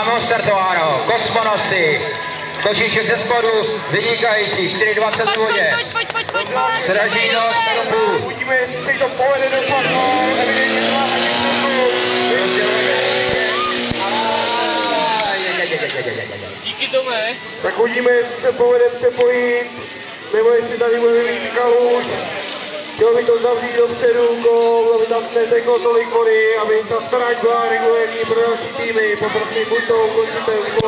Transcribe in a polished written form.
Mám odstartováno, Kosmonosy, Košíček ze spodu, vynikající, 4,20 v vodě. Sražíno, Starobu. Uvidíme, jestli to povede do padu, evidentně Díky Tome. tak uvidíme, jestli se povede přepojit, nebo jestli tady bude mít kaluč. Chtěl by to zavřít dopředu, aby tam neteklo tolik vody, aby ta stráž byla regulérní pro další týmy. Poprosím, buď to ukončíte.